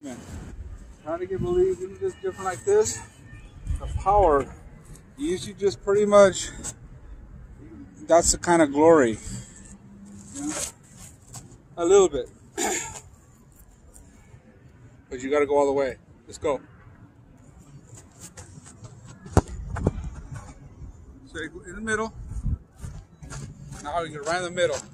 Man, trying to get believe in just different like this. The power, usually just pretty much. That's the kind of glory. You know? A little bit, but you got to go all the way. Let's go. So in the middle. Now you get right in the middle.